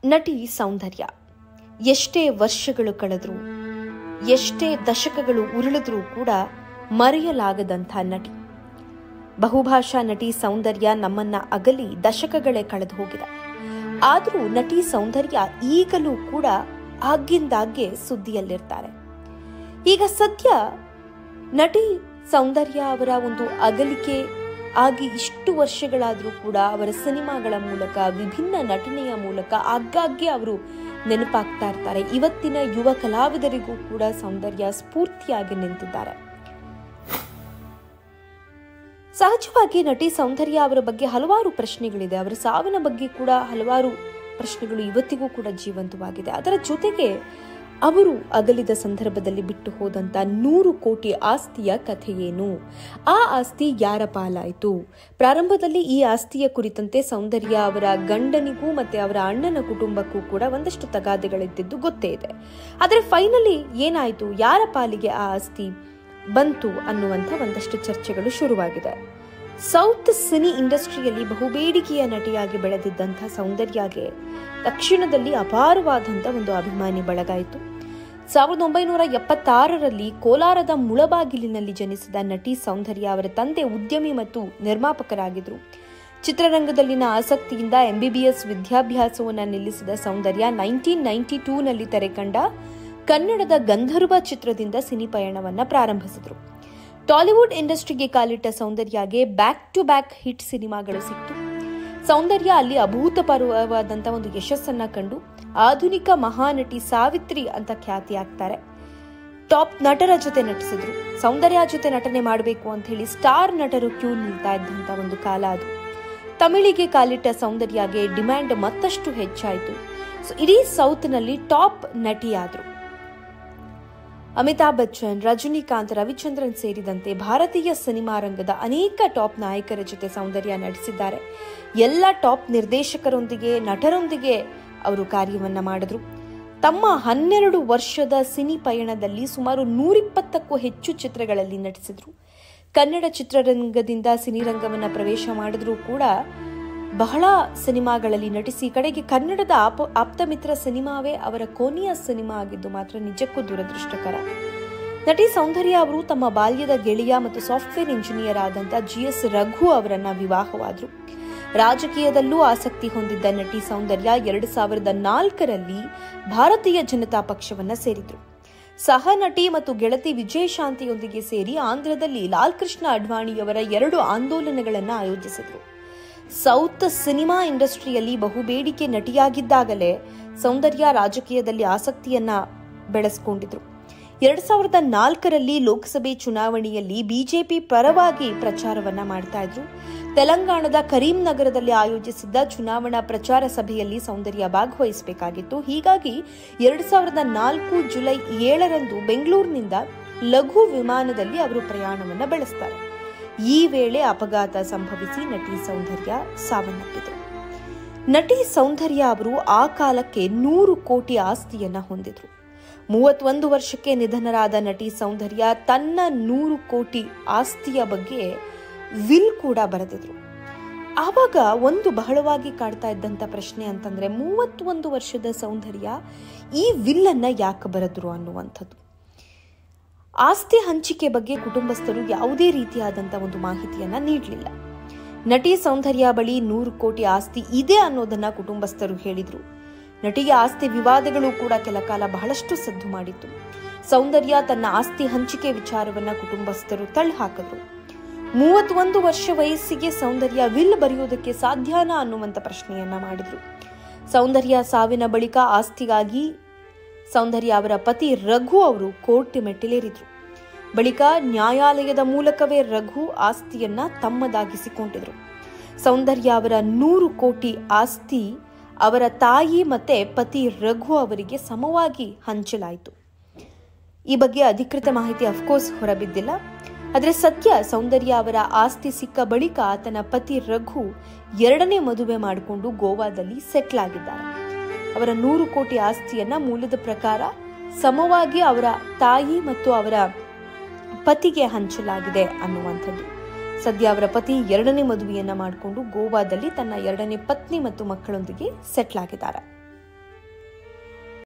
ನಟಿ ಸೌಂದರ್ಯ ಎಷ್ಟೇ ವರ್ಷಗಳು ಕಳೆದ್ರು, ಎಷ್ಟೇ ದಶಕಗಳು ಉರುಳಿದ್ರೂ ಕೂಡ ಮರೆಯಲಾಗದಂಥ ನಟಿ. ಬಹುಭಾಷಾ ನಟಿ ಸೌಂದರ್ಯ ನಮ್ಮನ್ನ ಅಗಲಿ ದಶಕಗಳೇ ಕಳೆದು ಹೋಗಿದೆ. ಆದರೂ ನಟಿ ಸೌಂದರ್ಯ ಈಗಲೂ ಕೂಡ ಆಗಿಂದಾಗ್ಗೆ ಸುದ್ದಿಯಲ್ಲಿರ್ತಾರೆ. ಈಗ ಸದ್ಯ ನಟಿ ಸೌಂದರ್ಯ ಅವರ ಒಂದು ಅಗಲಿಕೆ ಆಗಿ ಇಷ್ಟು ವರ್ಷಗಳಾದರೂ ಕೂಡ ಅವರ ಸಿನಿಮಾಗಳ ಮೂಲಕ, ವಿಭಿನ್ನ ನಟನೆಯ ಮೂಲಕ ಆಗಾಗ್ಗೆ ಅವರು ನೆನಪಾಗ್ತಾ ಇರ್ತಾರೆ. ಇವತ್ತಿನ ಯುವ ಕಲಾವಿದರಿಗೂ ಕೂಡ ಸೌಂದರ್ಯ ಸ್ಫೂರ್ತಿಯಾಗಿ ನಿಂತಿದ್ದಾರೆ. ಸಹಜವಾಗಿ ನಟಿ ಸೌಂದರ್ಯ ಅವರ ಬಗ್ಗೆ ಹಲವಾರು ಪ್ರಶ್ನೆಗಳಿದೆ. ಅವರ ಸಾವಿನ ಬಗ್ಗೆ ಕೂಡ ಹಲವಾರು ಪ್ರಶ್ನೆಗಳು ಇವತ್ತಿಗೂ ಕೂಡ ಜೀವಂತವಾಗಿದೆ. ಅದರ ಜೊತೆಗೆ ಅವರು ಅಗಲಿದ ಸಂದರ್ಭದಲ್ಲಿ ಬಿಟ್ಟು ಹೋದಂತ 100 ಕೋಟಿ ಆಸ್ತಿಯ ಕಥೆ ಏನು, ಆ ಆಸ್ತಿ ಯಾರ ಪಾಲಾಯಿತು? ಪ್ರಾರಂಭದಲ್ಲಿ ಈ ಆಸ್ತಿಯ ಕುರಿತಂತೆ ಸೌಂದರ್ಯ ಅವರ ಗಂಡನಿಗೂ ಮತ್ತೆ ಅವರ ಅಣ್ಣನ ಕುಟುಂಬಕ್ಕೂ ಕೂಡ ಒಂದಷ್ಟು ತಗಾದೆಗಳಿದ್ದಿದ್ದು ಗೊತ್ತೇ ಇದೆ. ಆದರೆ ಫೈನಲಿ ಏನಾಯಿತು, ಯಾರ ಪಾಲಿಗೆ ಆ ಆಸ್ತಿ ಬಂತು ಅನ್ನುವಂಥ ಒಂದಷ್ಟು ಚರ್ಚೆಗಳು ಶುರುವಾಗಿದೆ. ಸೌತ್ ಸಿನಿ ಇಂಡಸ್ಟ್ರಿಯಲ್ಲಿ ಬಹುಬೇಡಿಕೆಯ ನಟಿಯಾಗಿ ಬೆಳೆದಿದ್ದಂಥ ಸೌಂದರ್ಯಗೆ ದಕ್ಷಿಣದಲ್ಲಿ ಅಪಾರವಾದಂಥ ಒಂದು ಅಭಿಮಾನಿ ಬಳಗ ಇತ್ತು. 1976ರಲ್ಲಿ ಕೋಲಾರದ ಮುಳಬಾಗಿಲಿನಲ್ಲಿ ಜನಿಸಿದ ನಟಿ ಸೌಂದರ್ಯ ಅವರ ತಂದೆ ಉದ್ಯಮಿ ಮತ್ತು ನಿರ್ಮಾಪಕರಾಗಿದ್ದರು. ಚಿತ್ರರಂಗದಲ್ಲಿನ ಆಸಕ್ತಿಯಿಂದ MBBS ವಿದ್ಯಾಭ್ಯಾಸವನ್ನು ನಿಲ್ಲಿಸಿದ ಸೌಂದರ್ಯ 1992ನಲ್ಲಿ ತೆರೆಕಂಡ ಕನ್ನಡದ ಗಂಧರ್ವ ಚಿತ್ರದಿಂದ ಸಿನಿ ಪಯಣವನ್ನ ಪ್ರಾರಂಭಿಸಿದರು. ಟಾಲಿವುಡ್ ಇಂಡಸ್ಟ್ರಿಗೆ ಕಾಲಿಟ್ಟ ಸೌಂದರ್ಯಗೆ ಬ್ಯಾಕ್ ಟು ಬ್ಯಾಕ್ ಹಿಟ್ ಸಿನಿಮಾಗಳು ಸಿಕ್ತು. ಸೌಂದರ್ಯ ಅಲ್ಲಿ ಅಭೂತಪೂರ್ವವಾದಂತಹ ಒಂದು ಯಶಸ್ಸನ್ನ ಕಂಡು ಆಧುನಿಕ ಮಹಾನಟಿ ಸಾವಿತ್ರಿ ಅಂತ ಖ್ಯಾತಿ ಆಗ್ತಾರೆ. ಟಾಪ್ ನಟರ ಜೊತೆ ನಟಿಸಿದ್ರು. ಸೌಂದರ್ಯ ಜೊತೆ ನಟನೆ ಮಾಡಬೇಕು ಅಂತ ಹೇಳಿ ಸ್ಟಾರ್ ನಟರು ಕ್ಯೂ ನಿಲ್ತಾ ಇದ್ದಂತ ಒಂದು ಕಾಲ ಅದು. ತಮಿಳಿಗೆ ಕಾಲಿಟ್ಟ ಸೌಂದರ್ಯಗೆ ಡಿಮ್ಯಾಂಡ್ ಮತ್ತಷ್ಟು ಹೆಚ್ಚಾಯಿತು. ಇಡೀ ಸೌತ್ನಲ್ಲಿ ಟಾಪ್ ನಟಿಯಾದ್ರು. ಅಮಿತಾಬ್ ಬಚ್ಚನ್, ರಜನಿಕಾಂತ್, ರವಿಚಂದ್ರನ್ ಸೇರಿದಂತೆ ಭಾರತೀಯ ಸಿನಿಮಾ ರಂಗದ ಅನೇಕ ಟಾಪ್ ನಾಯಕರ ಜೊತೆ ಸೌಂದರ್ಯ ನಟಿಸಿದ್ದಾರೆ. ಎಲ್ಲ ಟಾಪ್ ನಿರ್ದೇಶಕರೊಂದಿಗೆ, ನಟರೊಂದಿಗೆ ಅವರು ಕಾರ್ಯವನ್ನ ಮಾಡಿದ್ರು. ತಮ್ಮ 12 ವರ್ಷದ ಸಿನಿ ಪಯಣದಲ್ಲಿ ಸುಮಾರು 120ಕ್ಕೂ ಹೆಚ್ಚು ಚಿತ್ರಗಳಲ್ಲಿ ನಟಿಸಿದ್ರು. ಕನ್ನಡ ಚಿತ್ರರಂಗದಿಂದ ಸಿನಿರಂಗವನ್ನ ಪ್ರವೇಶ ಮಾಡಿದ್ರೂ ಕೂಡ ಬಹಳ ಸಿನಿಮಾಗಳಲ್ಲಿ ನಟಿಸಿ ಕಡೆಗೆ ಕನ್ನಡದ ಆಪ್ತಮಿತ್ರ ಸಿನಿಮಾವೇ ಅವರ ಕೊನೆಯ ಸಿನಿಮಾ ಆಗಿದ್ದು ಮಾತ್ರ ನಿಜಕ್ಕೂ ದುರದೃಷ್ಟಕರ. ನಟಿ ಸೌಂದರ್ಯ ಅವರು ತಮ್ಮ ಬಾಲ್ಯದ ಗೆಳೆಯ ಮತ್ತು ಸಾಫ್ಟ್ವೇರ್ ಇಂಜಿನಿಯರ್ ಆದಂತ GS ರಘು ಅವರನ್ನ ವಿವಾಹವಾದ್ರು. ರಾಜಕೀಯದಲ್ಲೂ ಆಸಕ್ತಿ ಹೊಂದಿದ್ದ ನಟಿ ಸೌಂದರ್ಯ 2004ರಲ್ಲಿ ಭಾರತೀಯ ಜನತಾ ಪಕ್ಷವನ್ನ ಸೇರಿದ್ರು. ಸಹ ನಟಿ ಮತ್ತು ಗೆಳತಿ ವಿಜಯಶಾಂತಿಯೊಂದಿಗೆ ಸೇರಿ ಆಂಧ್ರದಲ್ಲಿ ಲಾಲ್ ಕೃಷ್ಣ ಅಡ್ವಾಣಿಯವರ 2 ಆಂದೋಲನಗಳನ್ನ ಆಯೋಜಿಸಿದ್ರು. ಸೌತ್ ಸಿನಿಮಾ ಇಂಡಸ್ಟ್ರಿಯಲ್ಲಿ ಬಹುಬೇಡಿಕೆ ನಟಿಯಾಗಿದ್ದಾಗಲೇ ಸೌಂದರ್ಯ ರಾಜಕೀಯದಲ್ಲಿ ಆಸಕ್ತಿಯನ್ನ ಬೆಳೆಸಿಕೊಂಡಿದ್ರು. 2004ರಲ್ಲಿ ಲೋಕಸಭೆ ಚುನಾವಣೆಯಲ್ಲಿ ಬಿಜೆಪಿ ಪರವಾಗಿ ಪ್ರಚಾರವನ್ನ ಮಾಡ್ತಾ ಇದ್ರು. ತೆಲಂಗಾಣದ ಕರೀಂನಗರದಲ್ಲಿ ಆಯೋಜಿಸಿದ್ದ ಚುನಾವಣಾ ಪ್ರಚಾರ ಸಭೆಯಲ್ಲಿ ಸೌಂದರ್ಯ ಭಾಗವಹಿಸಬೇಕಾಗಿತ್ತು. ಹೀಗಾಗಿ 2004 ಜುಲೈ 7ರಂದು ಬೆಂಗಳೂರಿನಿಂದ ಲಘು ವಿಮಾನದಲ್ಲಿ ಅವರು ಪ್ರಯಾಣವನ್ನ ಬೆಳೆಸ್ತಾರೆ. ಈ ವೇಳೆ ಅಪಘಾತ ಸಂಭವಿಸಿ ನಟಿ ಸೌಂದರ್ಯ ಸಾವನ್ನಪ್ಪಿದರು. ನಟಿ ಸೌಂದರ್ಯ ಅವರು ಆ ಕಾಲಕ್ಕೆ 100 ಕೋಟಿ ಆಸ್ತಿಯನ್ನ ಹೊಂದಿದ್ರು. 31 ವರ್ಷಕ್ಕೆ ನಿಧನರಾದ ನಟಿ ಸೌಂದರ್ಯ ತನ್ನ 100 ಕೋಟಿ ಆಸ್ತಿಯ ಬಗ್ಗೆ ವಿಲ್ ಕೂಡ ಬರೆದಿದ್ರು. ಆವಾಗ ಒಂದು ಬಹಳವಾಗಿ ಕಾಡ್ತಾ ಇದ್ದಂತ ಪ್ರಶ್ನೆ ಅಂತಂದ್ರೆ 31 ವರ್ಷದ ಸೌಂದರ್ಯ ಈ ವಿಲ್ ಅನ್ನ ಯಾಕೆ ಬರೆದ್ರು ಅನ್ನುವಂಥದ್ದು. ಆಸ್ತಿ ಹಂಚಿಕೆ ಬಗ್ಗೆ ಕುಟುಂಬಸ್ಥರು ಯಾವುದೇ ರೀತಿಯಾದಂಥ ಒಂದು ಮಾಹಿತಿಯನ್ನ ನೀಡಲಿಲ್ಲ. ನಟಿ ಸೌಂದರ್ಯ ಬಳಿ 100 ಕೋಟಿ ಆಸ್ತಿ ಇದೆ ಅನ್ನೋದನ್ನ ಕುಟುಂಬಸ್ಥರು ಹೇಳಿದ್ರು. ನಟಿಯ ಆಸ್ತಿ ವಿವಾದಗಳು ಕೂಡ ಕೆಲ ಕಾಲ ಬಹಳಷ್ಟು ಸದ್ದು ಮಾಡಿತ್ತು. ಸೌಂದರ್ಯ ತನ್ನ ಆಸ್ತಿ ಹಂಚಿಕೆ ವಿಚಾರವನ್ನ ಕುಟುಂಬಸ್ಥರು ತಳ್ಳಿಹಾಕಿದ್ರು. 31 ವರ್ಷ ವಯಸ್ಸಿಗೆ ಸೌಂದರ್ಯ ವಿಲ್ ಬರೆಯೋದಕ್ಕೆ ಸಾಧ್ಯನಾ ಅನ್ನುವಂಥ ಪ್ರಶ್ನೆಯನ್ನ ಮಾಡಿದ್ರು. ಸೌಂದರ್ಯ ಸಾವಿನ ಬಳಿಕ ಆಸ್ತಿಗಾಗಿ ಸೌಂದರ್ಯ ಅವರ ಪತಿ ರಘು ಅವರು ಕೋರ್ಟ್ ಮೆಟ್ಟಿಲೇರಿದ್ರು. ಬಳಿಕ ನ್ಯಾಯಾಲಯದ ಮೂಲಕವೇ ರಘು ಆಸ್ತಿಯನ್ನ ತಮ್ಮದಾಗಿಸಿಕೊಂಡಿದ್ರು. ಸೌಂದರ್ಯ ಅವರ 100 ಕೋಟಿ ಆಸ್ತಿ ಅವರ ತಾಯಿ ಮತ್ತೆ ಪತಿ ರಘು ಅವರಿಗೆ ಸಮವಾಗಿ ಹಂಚಲಾಯಿತು. ಈ ಬಗ್ಗೆ ಅಧಿಕೃತ ಮಾಹಿತಿ ಅಫ್ಕೋರ್ಸ್ ಹೊರಬಿದ್ದಿಲ್ಲ. ಆದರೆ ಸದ್ಯ ಸೌಂದರ್ಯ ಅವರ ಆಸ್ತಿ ಸಿಕ್ಕ ಬಳಿಕ ಆತನ ಪತಿ ರಘು 2ನೇ ಮದುವೆ ಮಾಡಿಕೊಂಡು ಗೋವಾದಲ್ಲಿ ಸೆಟ್ಲ್ ಆಗಿದ್ದಾರೆ. ಅವರ 100 ಕೋಟಿ ಆಸ್ತಿಯನ್ನ ಮೂಲದ ಪ್ರಕಾರ ಸಮವಾಗಿ ಅವರ ತಾಯಿ ಮತ್ತು ಅವರ ಪತಿಗೆ ಹಂಚಲಾಗಿದೆ ಅನ್ನುವಂಥದ್ದು. ಸದ್ಯ ಅವರ ಪತಿ 2ನೇ ಮದುವೆಯನ್ನ ಮಾಡಿಕೊಂಡು ಗೋವಾದಲ್ಲಿ ತನ್ನ 2ನೇ ಪತ್ನಿ ಮತ್ತು ಮಕ್ಕಳೊಂದಿಗೆ ಸೆಟ್ಲ್ ಆಗಿದ್ದಾರೆ.